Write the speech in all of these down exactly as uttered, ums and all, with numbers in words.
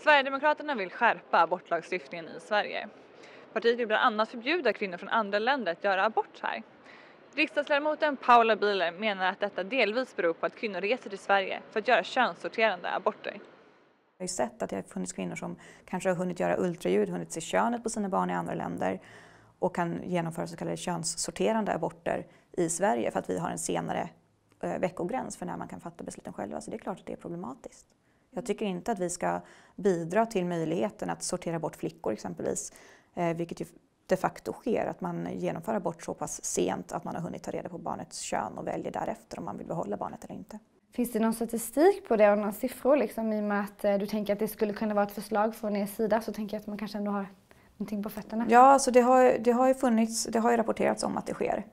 Sverigedemokraterna vill skärpa abortlagstiftningen i Sverige. Partiet vill bland annat förbjuda kvinnor från andra länder att göra abort här. Riksdagsledamoten Paula Bieler menar att detta delvis beror på att kvinnor reser till Sverige för att göra könssorterande aborter. Jag har ju sett att det har funnits kvinnor som kanske har hunnit göra ultraljud, hunnit se könet på sina barn i andra länder och kan genomföra så kallade könssorterande aborter i Sverige för att vi har en senare eh, veckogräns för när man kan fatta besluten själva. Så det är klart att det är problematiskt. Jag tycker inte att vi ska bidra till möjligheten att sortera bort flickor exempelvis, eh, vilket ju de facto sker, att man genomför abort så pass sent att man har hunnit ta reda på barnets kön och väljer därefter om man vill behålla barnet eller inte. Finns det någon statistik på det och några siffror liksom, i och med att eh, du tänker att det skulle kunna vara ett förslag från er sida, så tänker jag att man kanske ändå har någonting på fötterna? Ja, alltså det har, det har ju funnits, det har ju rapporterats om att det sker.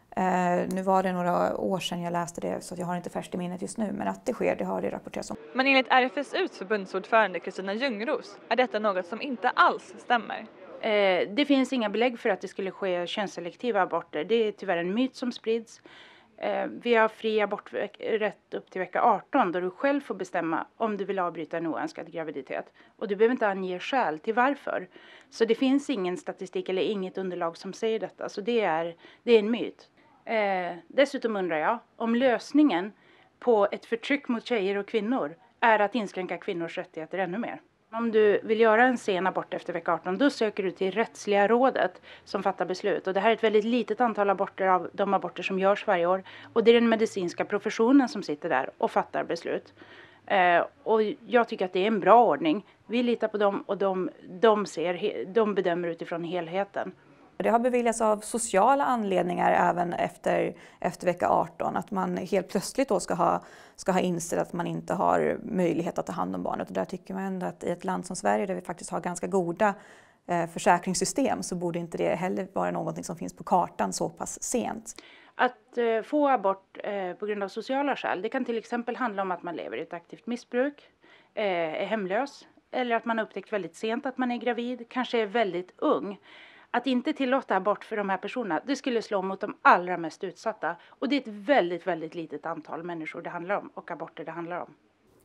Eh, nu var det några år sedan jag läste det så jag har inte färskt i minnet just nu, men att det sker, det har det rapporterats om. Men enligt R F S U:s förbundsordförande Kristina Ljungros är detta något som inte alls stämmer. Eh, det finns inga belägg för att det skulle ske könsselektiva aborter. Det är tyvärr en myt som sprids. Eh, vi har fri aborträtt upp till vecka arton då du själv får bestämma om du vill avbryta en oönskad graviditet. Och du behöver inte ange skäl till varför. Så det finns ingen statistik eller inget underlag som säger detta. Så det är, det är en myt. Eh, dessutom undrar jag om lösningen på ett förtryck mot tjejer och kvinnor är att inskränka kvinnors rättigheter ännu mer. Om du vill göra en sen abort efter vecka arton, då söker du till rättsliga rådet som fattar beslut. Och det här är ett väldigt litet antal aborter av de aborter som görs varje år. Och det är den medicinska professionen som sitter där och fattar beslut. Eh, och jag tycker att det är en bra ordning. Vi litar på dem och de, de, ser, de bedömer utifrån helheten. Det har beviljats av sociala anledningar även efter, efter vecka arton. Att man helt plötsligt då ska ha, ska ha insett att man inte har möjlighet att ta hand om barnet. Och där tycker man ändå att i ett land som Sverige där vi faktiskt har ganska goda eh, försäkringssystem så borde inte det heller vara någonting som finns på kartan så pass sent. Att eh, få abort eh, på grund av sociala skäl, det kan till exempel handla om att man lever i ett aktivt missbruk, eh, är hemlös eller att man har upptäckt väldigt sent att man är gravid, kanske är väldigt ung. Att inte tillåta abort för de här personerna, det skulle slå mot de allra mest utsatta. Och det är ett väldigt, väldigt litet antal människor det handlar om och aborter det handlar om.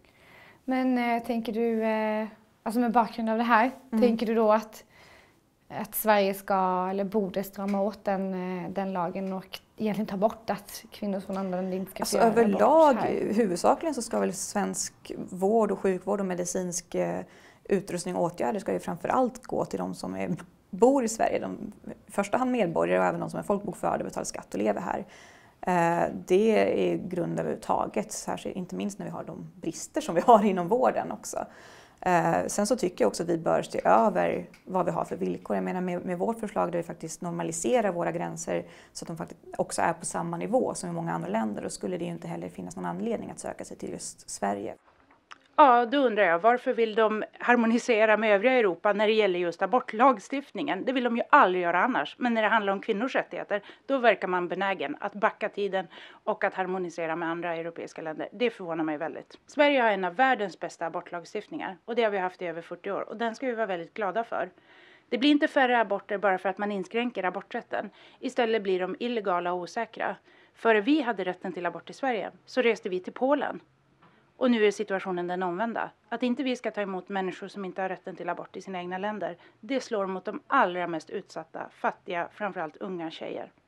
Men äh, tänker du, äh, alltså med bakgrund av det här, mm. tänker du då att, att Sverige ska eller borde strama åt den, äh, den lagen och egentligen ta bort att kvinnor från andra länder inte ska alltså, göra överlag, abort här? Huvudsakligen så ska väl svensk vård och sjukvård och medicinsk eh, utrustning och åtgärder ska ju framförallt gå till de som är bor i Sverige, de, i första hand medborgare och även de som är folkbokförda, betalar skatt och lever här. Eh, det är grund överhuvudtaget, särskilt inte minst när vi har de brister som vi har inom vården också. Eh, sen så tycker jag också att vi bör se över vad vi har för villkor. Jag menar med, med vårt förslag där vi faktiskt normaliserar våra gränser så att de faktiskt också är på samma nivå som i många andra länder, då skulle det ju inte heller finnas någon anledning att söka sig till just Sverige. Ja, då undrar jag, varför vill de harmonisera med övriga Europa när det gäller just abortlagstiftningen? Det vill de ju aldrig göra annars. Men när det handlar om kvinnors rättigheter, då verkar man benägen att backa tiden och att harmonisera med andra europeiska länder. Det förvånar mig väldigt. Sverige har en av världens bästa abortlagstiftningar och det har vi haft i över fyrtio år och den ska vi vara väldigt glada för. Det blir inte färre aborter bara för att man inskränker aborträtten. Istället blir de illegala och osäkra. Före vi hade rätten till abort i Sverige så reste vi till Polen. Och nu är situationen den omvända. Att inte vi ska ta emot människor som inte har rätten till abort i sina egna länder, det slår mot de allra mest utsatta, fattiga, framförallt unga tjejer.